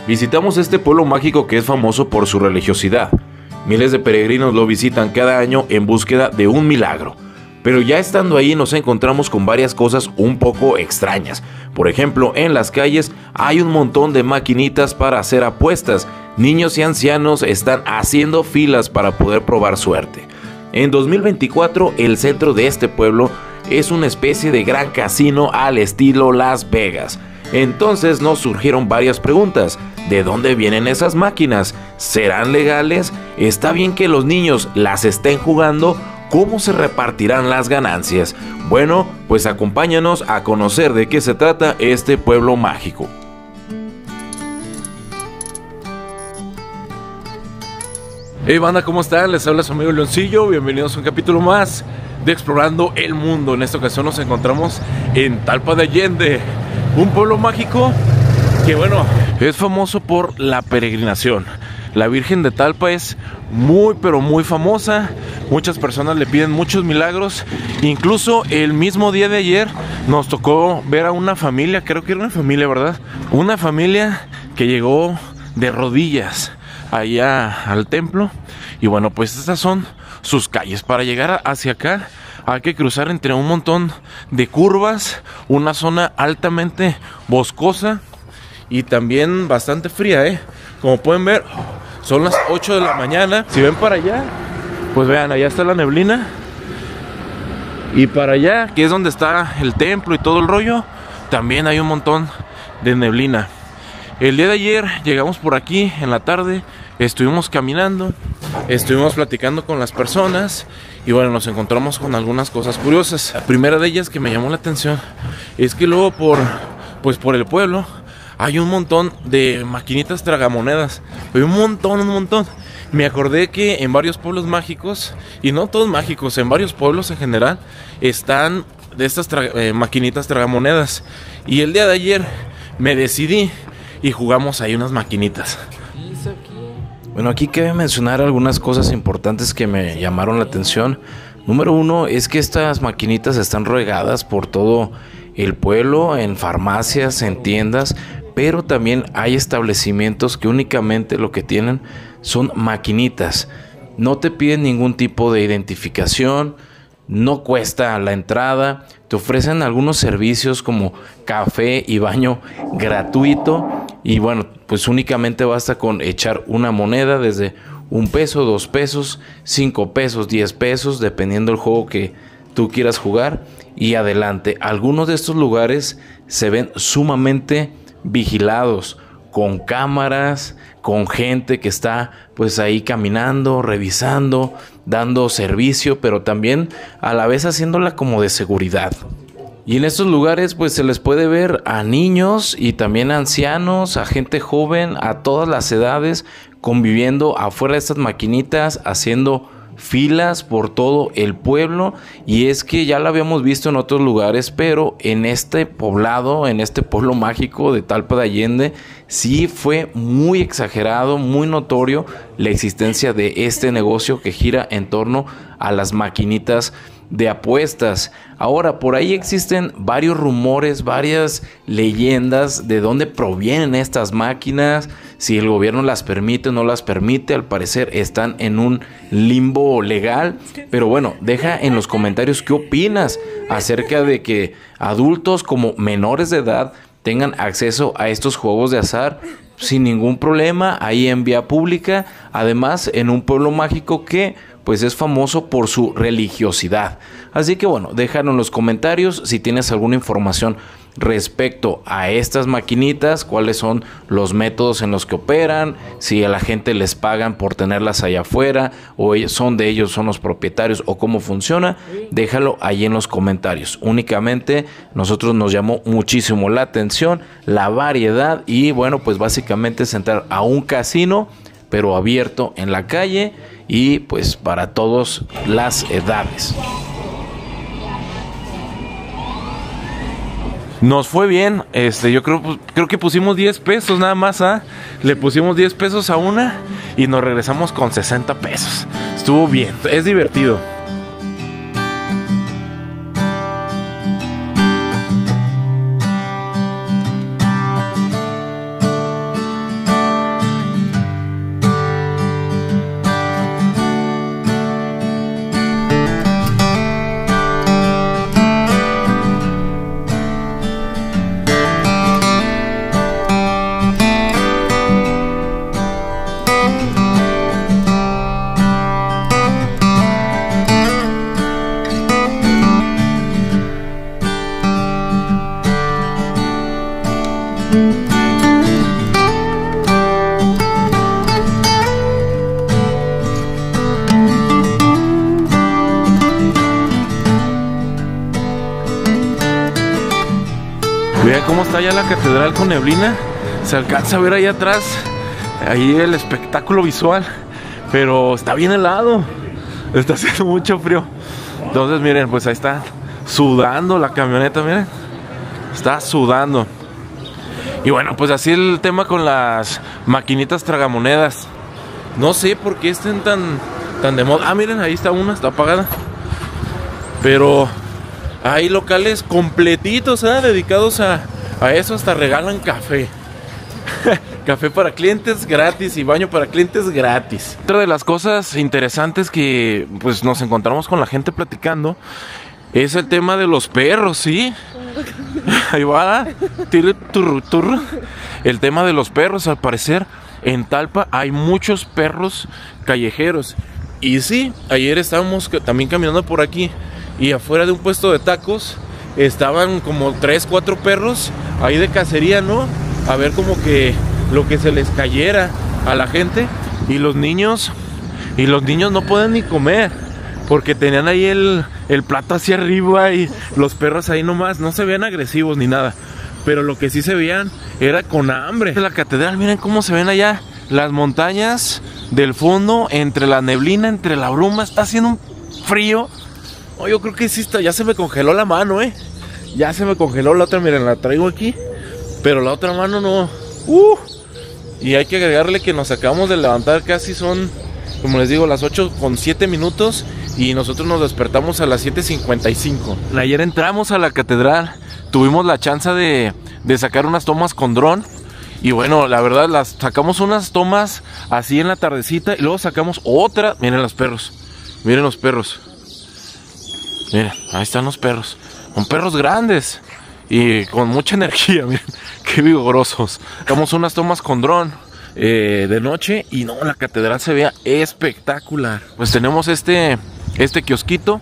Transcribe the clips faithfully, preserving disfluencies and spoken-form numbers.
Visitamos este pueblo mágico que es famoso por su religiosidad. Miles de peregrinos lo visitan cada año en búsqueda de un milagro. Pero ya estando ahí nos encontramos con varias cosas un poco extrañas. Por ejemplo, en las calles hay un montón de maquinitas para hacer apuestas. Niños y ancianos están haciendo filas para poder probar suerte. En dos mil veinticuatro, el centro de este pueblo es una especie de gran casino al estilo Las Vegas. Entonces nos surgieron varias preguntas. ¿De dónde vienen esas máquinas? ¿Serán legales? ¿Está bien que los niños las estén jugando? ¿Cómo se repartirán las ganancias? Bueno, pues acompáñanos a conocer de qué se trata este pueblo mágico. Hey banda, ¿cómo están? Les habla su amigo Leoncillo. Bienvenidos a un capítulo más de Explorando el Mundo. En esta ocasión nos encontramos en Talpa de Allende, un pueblo mágico que, bueno, es famoso por la peregrinación. La Virgen de Talpa es muy pero muy famosa. Muchas personas le piden muchos milagros. Incluso el mismo día de ayer nos tocó ver a una familia, creo que era una familia, ¿verdad? Una familia que llegó de rodillas allá al templo. Y bueno, pues estas son sus calles. Para llegar hacia acá hay que cruzar entre un montón de curvas, una zona altamente boscosa y también bastante fría, ¿eh? Como pueden ver, son las ocho de la mañana. Si ven para allá, pues vean, allá está la neblina. Y para allá, que es donde está el templo y todo el rollo, también hay un montón de neblina. El día de ayer llegamos por aquí en la tarde, estuvimos caminando, estuvimos platicando con las personas y bueno, nos encontramos con algunas cosas curiosas. La primera de ellas que me llamó la atención es que luego por, pues por el pueblo hay un montón de maquinitas tragamonedas. Hay un montón, un montón. Me acordé que en varios pueblos mágicos, y no todos mágicos, en varios pueblos en general, están de estas tra eh, maquinitas tragamonedas. Y el día de ayer me decidí y jugamos ahí unas maquinitas. Bueno, aquí cabe mencionar algunas cosas importantes que me llamaron la atención. Número uno es que estas maquinitas están regadas por todo el pueblo, en farmacias, en tiendas, pero también hay establecimientos que únicamente lo que tienen son maquinitas. No te piden ningún tipo de identificación, no cuesta la entrada, te ofrecen algunos servicios como café y baño gratuito. Y bueno, pues únicamente basta con echar una moneda desde un peso, dos pesos, cinco pesos, diez pesos, dependiendo del juego que tú quieras jugar. Y adelante, algunos de estos lugares se ven sumamente vigilados, con cámaras, con gente que está pues ahí caminando, revisando, dando servicio, pero también a la vez haciéndola como de seguridad. Y en estos lugares pues se les puede ver a niños y también a ancianos, a gente joven, a todas las edades, conviviendo afuera de estas maquinitas, haciendo filas por todo el pueblo. Y es que ya lo habíamos visto en otros lugares, pero en este poblado, en este pueblo mágico de Talpa de Allende, sí fue muy exagerado, muy notorio la existencia de este negocio que gira en torno a las maquinitas de apuestas. Ahora, por ahí existen varios rumores, varias leyendas de dónde provienen estas máquinas, si el gobierno las permite o no las permite. Al parecer están en un limbo legal, pero bueno, deja en los comentarios qué opinas acerca de que adultos como menores de edad tengan acceso a estos juegos de azar sin ningún problema, ahí en vía pública, además en un pueblo mágico que pues es famoso por su religiosidad. Así que bueno, déjalo en los comentarios si tienes alguna información respecto a estas maquinitas, cuáles son los métodos en los que operan, si a la gente les pagan por tenerlas allá afuera o son de ellos, son los propietarios, o cómo funciona. Déjalo ahí en los comentarios. Únicamente nosotros nos llamó muchísimo la atención la variedad y bueno, pues básicamente es entrar a un casino pero abierto en la calle y pues para todas las edades. Nos fue bien, este, yo creo, creo que pusimos diez pesos nada más, ¿ah? Le pusimos diez pesos a una y nos regresamos con sesenta pesos. Estuvo bien, es divertido. Vean cómo está ya la catedral con neblina. Se alcanza a ver ahí atrás, ahí el espectáculo visual, pero está bien helado, está haciendo mucho frío. Entonces miren, pues ahí está sudando la camioneta, miren, está sudando. Y bueno, pues así el tema con las maquinitas tragamonedas. No sé por qué estén tan, tan de moda. Ah, miren, ahí está una, está apagada. Pero hay locales completitos, ¿eh? Dedicados a, a eso, hasta regalan café. Café para clientes gratis y baño para clientes gratis. Otra de las cosas interesantes que pues nos encontramos con la gente platicando es el tema de los perros, ¿sí? Ahí va, tir, turru, turru. El tema de los perros, al parecer en Talpa hay muchos perros callejeros. Y sí, ayer estábamos también caminando por aquí y afuera de un puesto de tacos estaban como tres, cuatro perros ahí de cacería, ¿no? A ver como que lo que se les cayera a la gente. Y los niños, y los niños no pueden ni comer porque tenían ahí el, el plato hacia arriba y los perros ahí nomás, no se veían agresivos ni nada. Pero lo que sí se veían era con hambre. La catedral, miren cómo se ven allá las montañas del fondo, entre la neblina, entre la bruma. Está haciendo un frío. Oh, yo creo que sí está, ya se me congeló la mano, eh. Ya se me congeló la otra, miren, la traigo aquí. Pero la otra mano no. Uh, y hay que agregarle que nos acabamos de levantar, casi son, como les digo, las ocho con siete minutos. Y nosotros nos despertamos a las siete cincuenta y cinco. Ayer entramos a la catedral. Tuvimos la chance de, de sacar unas tomas con dron. Y bueno, la verdad, las sacamos unas tomas así en la tardecita. Y luego sacamos otra. Miren los perros. Miren los perros. Miren, ahí están los perros. Son perros grandes y con mucha energía, miren, qué vigorosos. Sacamos unas tomas con dron eh, de noche y no, la catedral se veía espectacular. Pues tenemos este, este kiosquito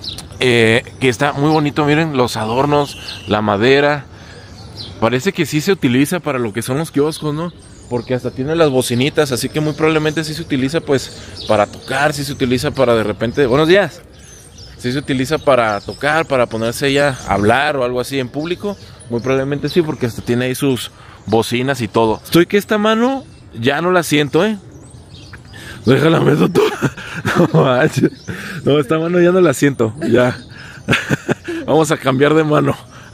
eh, que está muy bonito, miren los adornos, la madera. Parece que sí se utiliza para lo que son los kioscos, ¿no? Porque hasta tiene las bocinitas, así que muy probablemente sí se utiliza pues para tocar, sí se utiliza para de repente, buenos días. Si se utiliza para tocar, para ponerse ya a hablar o algo así en público, muy probablemente sí, porque hasta tiene ahí sus bocinas y todo. Estoy que esta mano ya no la siento, ¿eh? Déjala, meto tú. No, no, esta mano ya no la siento, ya. Vamos a cambiar de mano.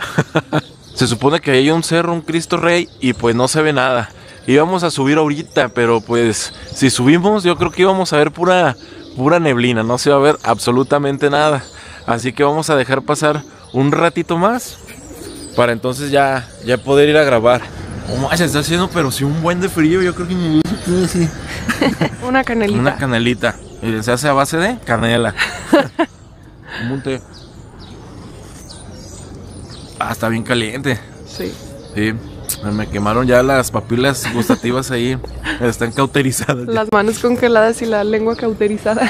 Se supone que hay un cerro, un Cristo Rey, y pues no se ve nada. Íbamos a subir ahorita, pero pues si subimos yo creo que íbamos a ver pura... pura neblina, no se va a ver absolutamente nada. Así que vamos a dejar pasar un ratito más para entonces ya, ya poder ir a grabar. Oh, se está haciendo pero si un buen de frío. Yo creo que me sí. Una canelita. Una canelita. Y se hace a base de canela. Un té. Ah, está bien caliente. Sí. Sí. Me quemaron ya las papilas gustativas ahí. Están cauterizadas. Las manos congeladas y la lengua cauterizada.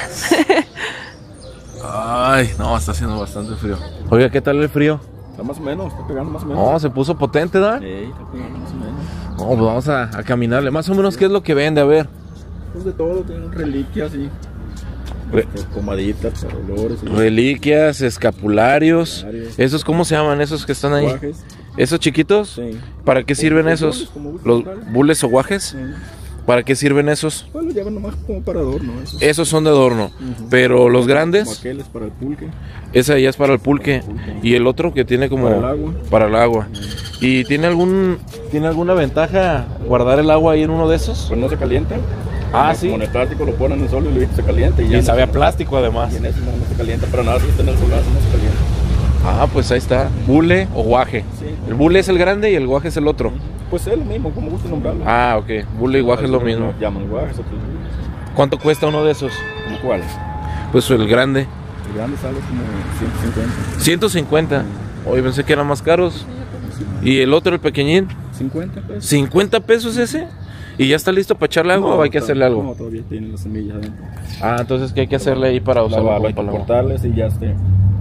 Ay, no, está haciendo bastante frío. Oiga, ¿qué tal el frío? Está más o menos, está pegando más o menos. No, se puso potente, ¿da? Sí, está pegando más o menos. No, pues vamos a, a caminarle. Más o menos, ¿qué es lo que vende? A ver. Pues de todo, tienen reliquias y Re este, pomaditas, para olores. Y reliquias, escapularios. escapularios. ¿Esos cómo se llaman? ¿Esos que están ahí? Guajes. ¿Esos chiquitos? Sí. ¿Para qué sirven Como esos? bules, como bules, ¿Los claro. bules o guajes? Sí. ¿Para qué sirven esos? Pues los llevan nomás como para adorno. Esos. Esos son de adorno. Uh-huh. Pero los Como grandes, aqueles para el pulque. esa ya es para el pulque. Para el pulque. Y el otro que tiene como... Para el agua. Para el agua. ¿Y tiene algún tiene alguna ventaja guardar el agua ahí en uno de esos? Pues no se calienta. Ah, Como- sí. Como en el plástico lo ponen en el sol y luego se calienta. Y, ya Y no- sabe a plástico además. Y en eso no, no se calienta, pero nada, si está en el sol no se calienta. Ah, pues ahí está. Bule o guaje. Sí. El bule es el grande y el guaje es el otro. Pues es lo mismo, como gusta nombrarlo. Ah, ok. Bule y guaje es lo mismo. Nos llaman guajes, otros bules. ¿Cuánto cuesta uno de esos? ¿Cómo cuál? Pues el grande. El grande sale como ciento cincuenta. ciento cincuenta. Hoy pensé que eran más caros. ¿Y el otro, el pequeñín? cincuenta pesos. ¿cincuenta pesos ese? ¿Y ya está listo para echarle agua o hay que hacerle algo? No, todavía tiene las semillas adentro. Ah, entonces ¿qué hay que hacerle ahí para usarlo Lavarlo, hay como que para el agua? cortarles y ya este,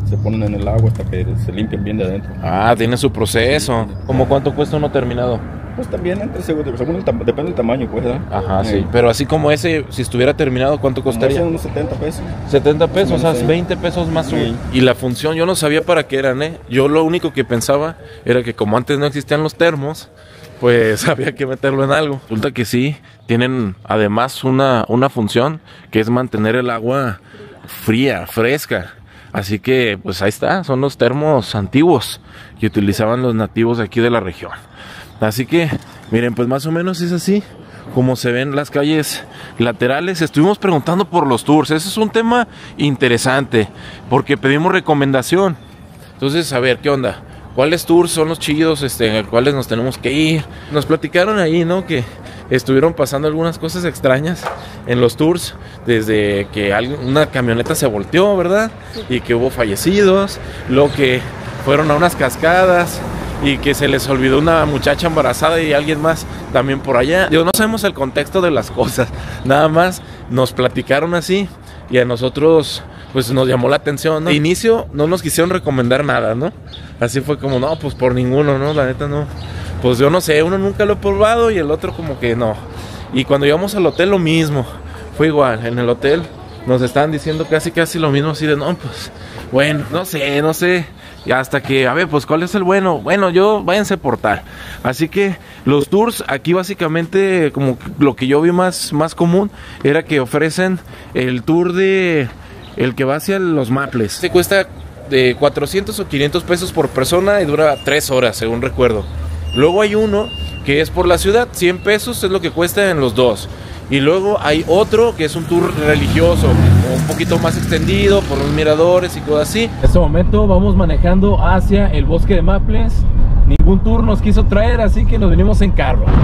se ponen en el agua hasta que se limpian bien de adentro. Ah, tiene su proceso. ¿Cómo cuánto cuesta uno terminado? Pues también entre, según el tam- depende del tamaño, pues, ¿verdad? Ajá, Eh, sí. Pero así como ese, si estuviera terminado, ¿cuánto como costaría? ese, unos setenta pesos. setenta pesos, o sea, Sí. veinte pesos más. Sí. un- Y la función, yo no sabía para qué eran, ¿eh? Yo lo único que pensaba era que como antes no existían los termos, pues había que meterlo en algo. Resulta que sí, tienen además una, una función que es mantener el agua fría, fresca. Así que, pues ahí está, son los termos antiguos que utilizaban los nativos de aquí de la región. Así que, miren, pues más o menos es así como se ven las calles laterales. Estuvimos preguntando por los tours. Ese es un tema interesante porque pedimos recomendación. Entonces, a ver, ¿qué onda? ¿Cuáles tours son los chidos este, en los cuales nos tenemos que ir? Nos platicaron ahí, ¿no? Que estuvieron pasando algunas cosas extrañas en los tours, desde que alguien- una camioneta se volteó, ¿verdad? Y que hubo fallecidos, luego que fueron a unas cascadas y que se les olvidó una muchacha embarazada y alguien más también por allá. Yo no sabemos el contexto de las cosas, nada más nos platicaron así y a nosotros pues nos llamó la atención, ¿no? De inicio no nos quisieron recomendar nada, ¿no? Así fue como, no, pues por ninguno, ¿no? La neta no. Pues yo no sé, uno nunca lo he probado y el otro como que no. Y cuando llegamos al hotel lo mismo, fue igual, en el hotel nos estaban diciendo casi casi lo mismo, así de, no, pues, bueno, no sé, no sé. Y hasta que, a ver, pues, ¿cuál es el bueno? Bueno, yo, váyanse por tal. Así que los tours aquí básicamente, como lo que yo vi más, más común, era que ofrecen el tour de, el que va hacia los Maples. Se cuesta de cuatrocientos o quinientos pesos por persona y dura tres horas, según recuerdo. Luego hay uno que es por la ciudad, cien pesos es lo que cuesta en los dos. Y luego hay otro que es un tour religioso, un poquito más extendido por los miradores y cosas así. En este momento vamos manejando hacia el bosque de Maples. Ningún tour nos quiso traer, así que nos venimos en carro. Buenas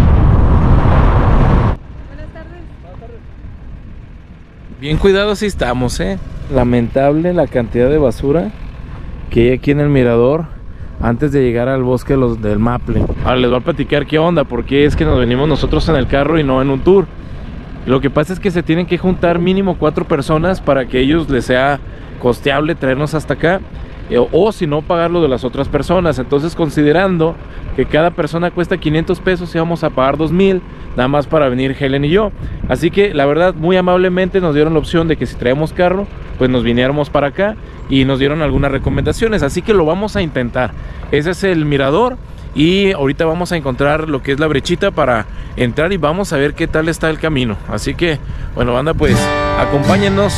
tardes. Bien cuidados sí estamos, eh. Lamentable la cantidad de basura que hay aquí en el mirador antes de llegar al bosque de los, del Maple. Ahora les voy a platicar qué onda, porque es que nos venimos nosotros en el carro y no en un tour. Lo que pasa es que se tienen que juntar mínimo cuatro personas para que ellos les sea costeable traernos hasta acá, eh, o, o si no, pagar lo de las otras personas. Entonces, considerando que cada persona cuesta quinientos pesos y vamos a pagar dos mil, nada más para venir Helen y yo. Así que la verdad, muy amablemente nos dieron la opción de que si traemos carro, pues nos viniéramos para acá y nos dieron algunas recomendaciones. Así que lo vamos a intentar. Ese es el mirador. Y ahorita vamos a encontrar lo que es la brechita para entrar y vamos a ver qué tal está el camino. Así que, bueno, banda, pues acompáñennos.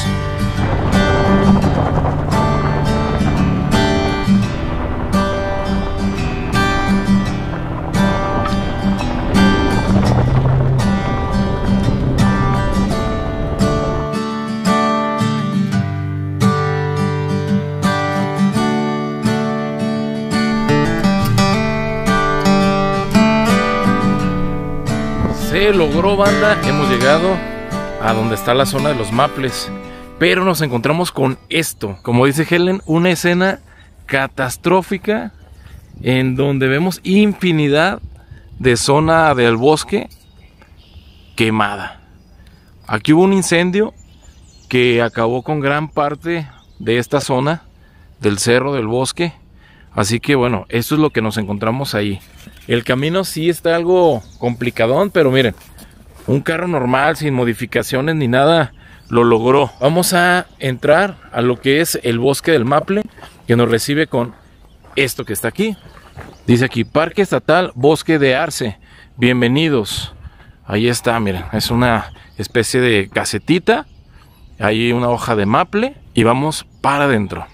Se logró, banda, hemos llegado a donde está la zona de los Maples, pero nos encontramos con esto, como dice Helen, una escena catastrófica en donde vemos infinidad de zona del bosque quemada. Aquí hubo un incendio que acabó con gran parte de esta zona del cerro del bosque. Así que bueno, esto es lo que nos encontramos ahí. El camino sí está algo complicadón, pero miren, un carro normal, sin modificaciones ni nada, lo logró. Vamos a entrar a lo que es el bosque del Maple, que nos recibe con esto que está aquí. Dice aquí, Parque Estatal Bosque de Arce. Bienvenidos. Ahí está, miren, es una especie de casetita. Hay una hoja de maple y vamos para adentro.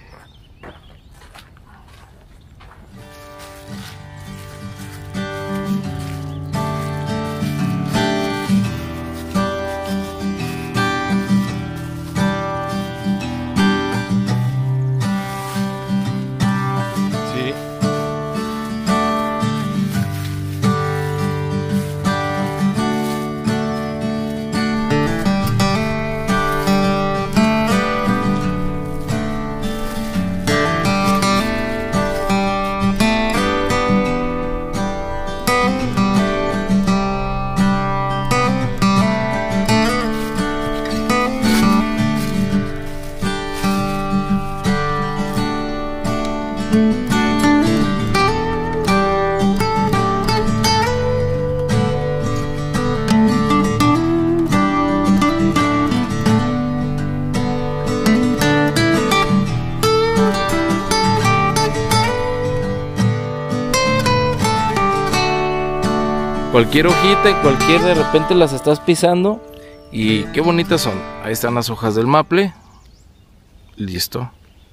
cualquier hojita, en cualquier de repente las estás pisando. Y qué bonitas son. Ahí están las hojas del maple. Listo.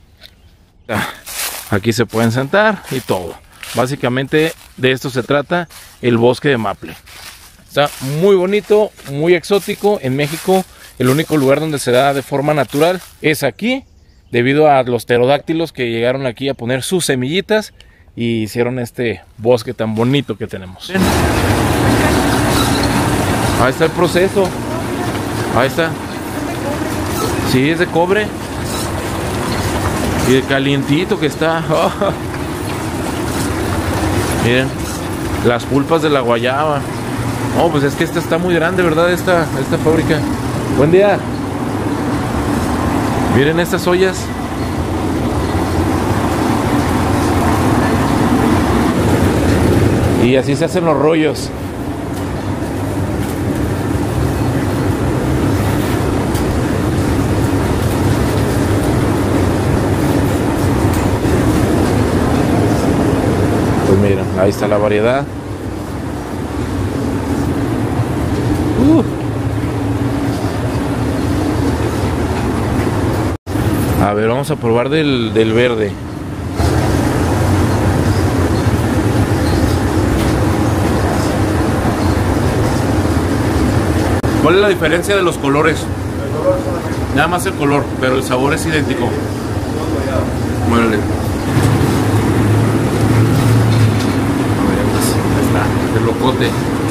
Aquí se pueden sentar y todo. Básicamente de esto se trata el bosque de maple. Está muy bonito, muy exótico. En México el único lugar donde se da de forma natural es aquí, debido a los pterodáctilos que llegaron aquí a poner sus semillitas y hicieron este bosque tan bonito que tenemos. Ahí está el proceso. Ahí está. Sí, es de cobre. Y de calientito que está. Oh. Miren, las pulpas de la guayaba. Oh, pues es que esta está muy grande, ¿verdad? Esta, esta fábrica. Buen día. Miren estas ollas. Y así se hacen los rollos. Pues mira, ahí está la variedad. Uh. A ver, vamos a probar del, del verde. ¿Cuál es la diferencia de los colores? Nada más el color, pero el sabor es idéntico. Muérale. Ahí está, el locote.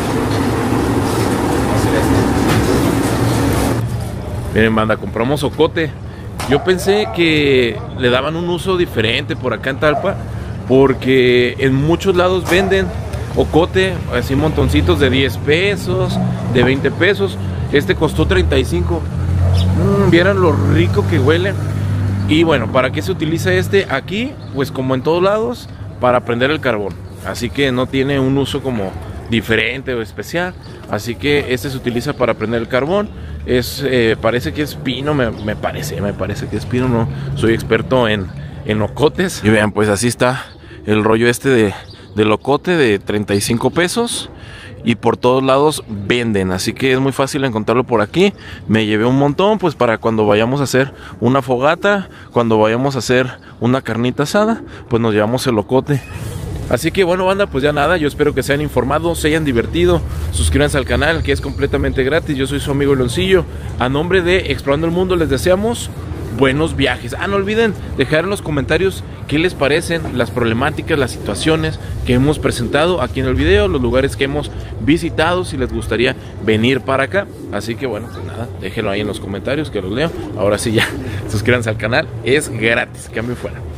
Miren, banda, compramos ocote. Yo pensé que le daban un uso diferente por acá en Talpa, porque en muchos lados venden ocote, así montoncitos de diez pesos, de veinte pesos. Este costó treinta y cinco. Mm, vieran lo rico que huele. Y bueno, ¿para qué se utiliza este? Aquí, pues como en todos lados, para prender el carbón. Así que no tiene un uso como diferente o especial. Así que este se utiliza para prender el carbón. Es, eh, parece que es pino, me, me parece, me parece que es pino. No soy experto en, en ocotes. Y vean, pues así está el rollo este de, de locote de treinta y cinco pesos. Y por todos lados venden, así que es muy fácil encontrarlo por aquí. Me llevé un montón, pues para cuando vayamos a hacer una fogata, cuando vayamos a hacer una carnita asada, pues nos llevamos el locote. Así que bueno, banda, pues ya nada, yo espero que se hayan informado, se hayan divertido. Suscríbanse al canal, que es completamente gratis. Yo soy su amigo Leoncillo. A nombre de Explorando el Mundo les deseamos buenos viajes. Ah, no olviden dejar en los comentarios qué les parecen las problemáticas, las situaciones que hemos presentado aquí en el video, los lugares que hemos visitado, si les gustaría venir para acá. Así que bueno, pues nada, déjenlo ahí en los comentarios que los leo. Ahora sí ya, suscríbanse al canal, es gratis, cambio fuera.